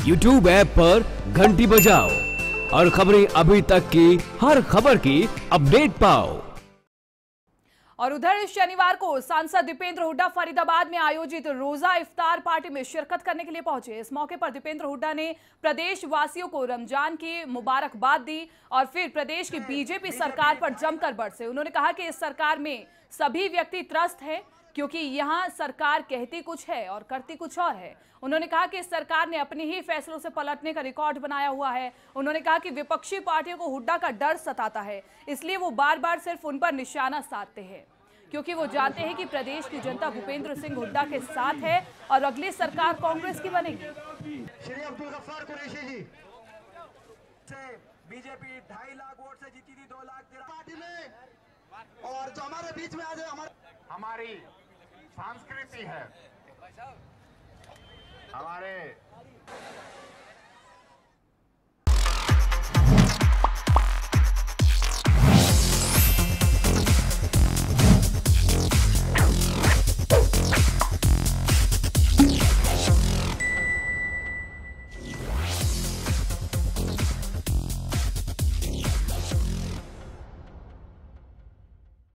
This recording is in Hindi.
YouTube ऐप पर घंटी बजाओ और खबरें अभी तक की हर खबर की अपडेट पाओ। और उधर शनिवार को सांसद दीपेंद्र हुड्डा फरीदाबाद में आयोजित रोजा इफ्तार पार्टी में शिरकत करने के लिए पहुंचे। इस मौके पर दीपेंद्र हुड्डा ने प्रदेश वासियों को रमजान की मुबारकबाद दी और फिर प्रदेश की बीजेपी सरकार पर जमकर बरसे। उन्होंने कहा कि इस सरकार में सभी व्यक्ति त्रस्त हैं क्योंकि यहां सरकार कहती कुछ है और करती कुछ और है। उन्होंने कहा कि इस सरकार ने अपने ही फैसलों से पलटने का रिकॉर्ड बनाया हुआ है। उन्होंने कहा कि विपक्षी पार्टियों को हुड्डा का डर सताता है, इसलिए वो बार बार सिर्फ उन पर निशाना साधते हैं क्योंकि वो जानते हैं कि प्रदेश की जनता भूपेंद्र सिंह हुड्डा के साथ है और अगली सरकार कांग्रेस की बनेगी। श्री अब्दुल गफ्फार कुरैशी जी से बीजेपी 2.5 लाख वोट से जीती थी, 2 लाख पार्टी में। और जो हमारे बीच में आज हमारी संस्कृति है, हमारे